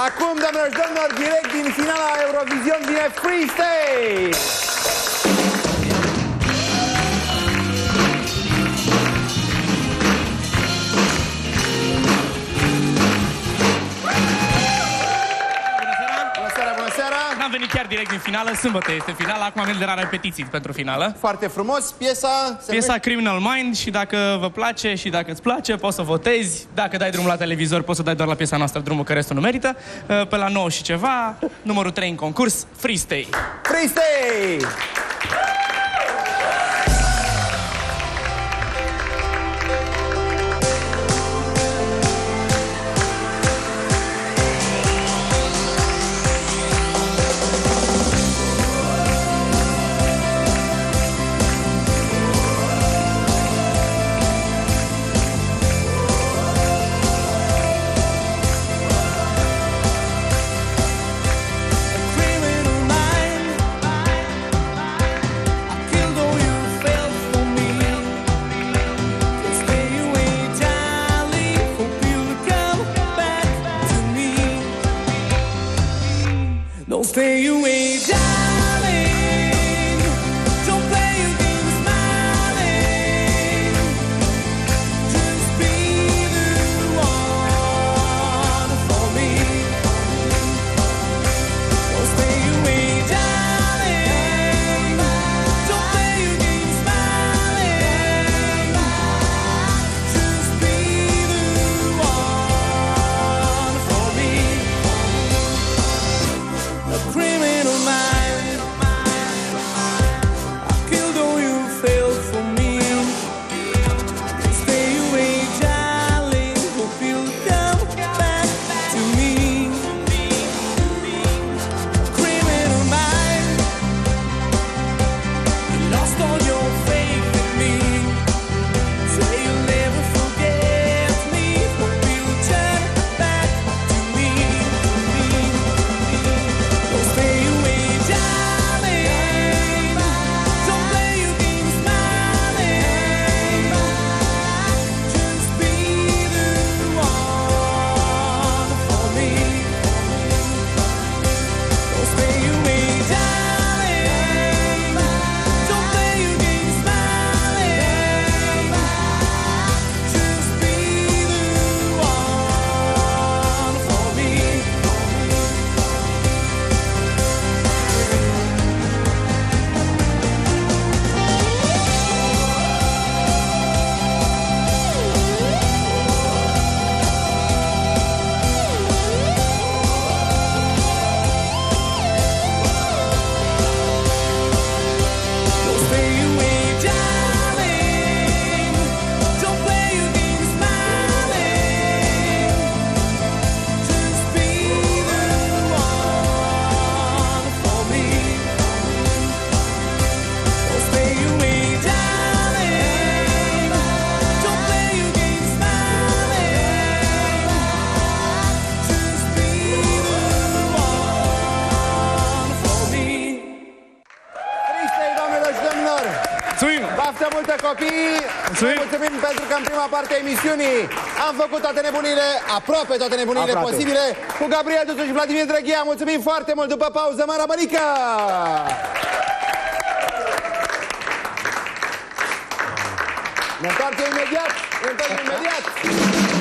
Acum, doamnelor și domnilor, direct din finala Eurovision vine Free Stage! Am venit chiar direct din finală, sâmbătă este finala, acum avem de la repetiții pentru finală. Foarte frumos, piesa Criminal Mind și dacă vă place și dacă îți place, poți să votezi. Dacă dai drumul la televizor, poți să dai doar la piesa noastră drumul, că restul nu merită. Pe la 9 și ceva, numărul 3 în concurs, Free Stay. Free Stay! Don't stay away, darling. Don't play your game smiling. Just be the one for me. Don't stay away, darling. Don't play your game smiling. Just be the one for me. A criminal mind. I killed all you failed for me. Stay away, darling. Hope you'll come back to me. A criminal mind. You lost all your faith in me. Say you'll never forget me. Hope you'll turn back to me. Don't stay away, darling. Don't play your game smiling. Just be the one for me. Don't stay away, darling. Don't play your game smiling. Just be the one for me. Don't stay away, darling. Don't play your game smiling. Just be the one for me. Don't stay away, darling. Don't play your game smiling. Just be the one for me. Free Stay, doamnelor și domnilor! Mulțumim! Baftă multă, copii! Mulțumim! Mulțumim pentru că în prima parte a emisiunii am făcut toate nebunile, aproape toate nebunile posibile, cu Gabriel Tutu și Vladimir Drăghea. Mulțumim foarte mult! După pauză, Mara Bănică! Ne întoarcem imediat!